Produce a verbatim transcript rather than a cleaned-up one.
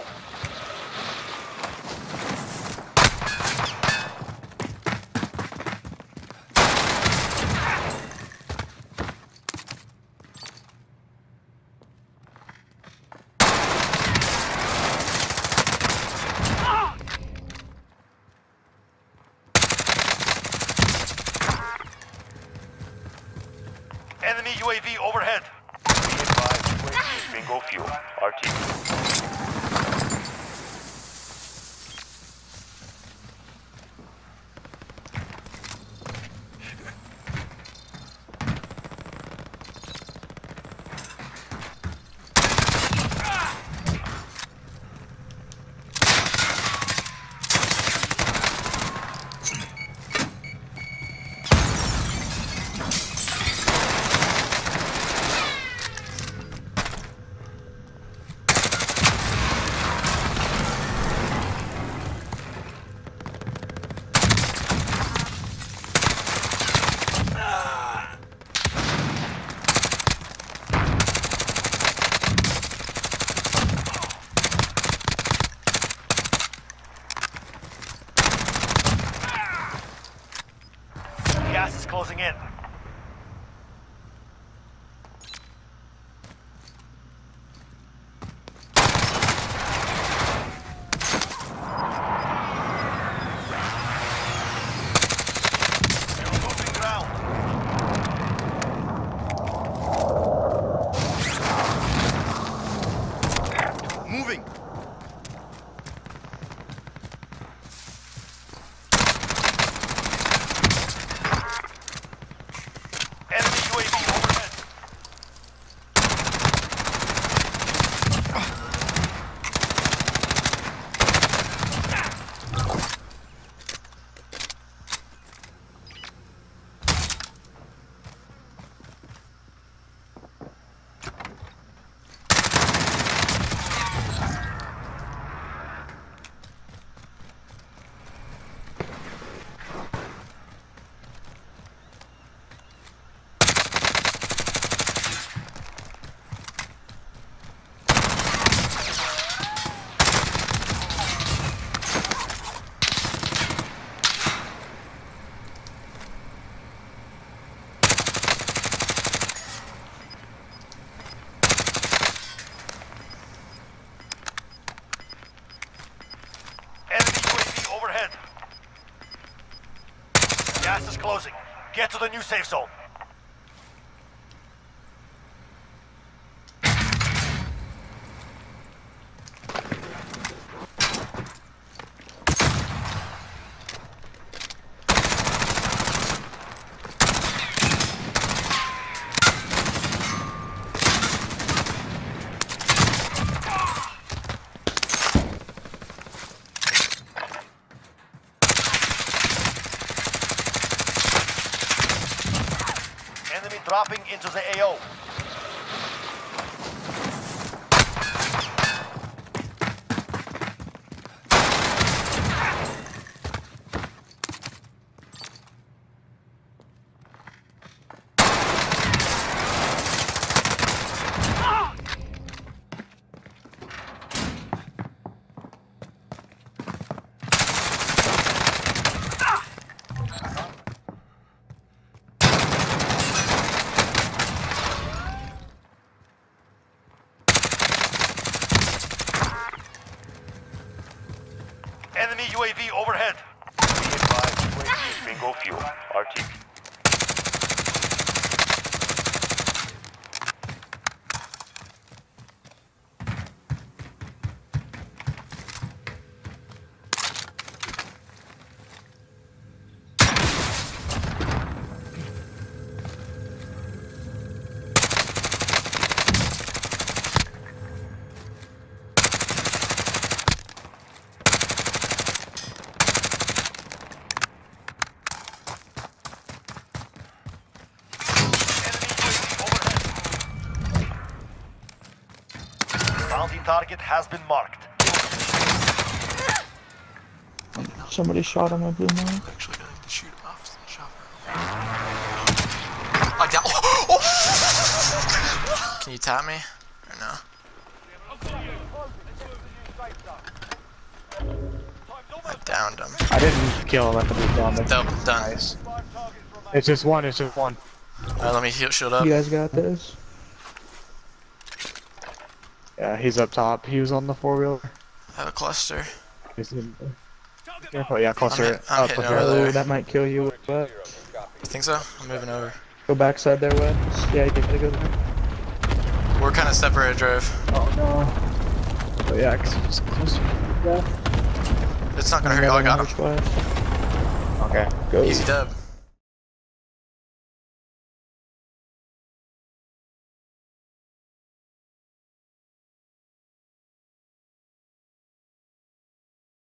Enemy U A V overhead. Be advised, U A V is bingo fuel. R T. Gas is closing in. Losing ground. Moving. Overhead. Gas is closing. Get to the new safe zone. Enemy dropping into the A O. Enemy U A V overhead. Be advised, U A V is bingo fuel. R T. Bounty target has been marked. Somebody shot him, I blue mark. Actually, I can shoot him off the chopper. I down. Oh, oh. Can you tap me? Or no? I downed him. I didn't kill him. I just downed him. Nope, done. Nice. It's just one. It's just one. Alright, let me heal, shield up. You guys got this? Yeah, he's up top. He was on the four wheeler. I have a cluster. He's in, careful. Yeah, cluster I'm hit- it. I'm up hitting with over it. there. Oh, that might kill you. What? You think so? I'm moving over. Go backside there, Wes. Yeah, you gotta go there. We're kind of separated, Drove. Oh no. Oh yeah, 'cause he's closer. Yeah. It's not gonna hurt. Oh, I got him. Which way? Okay. Go. Easy dub.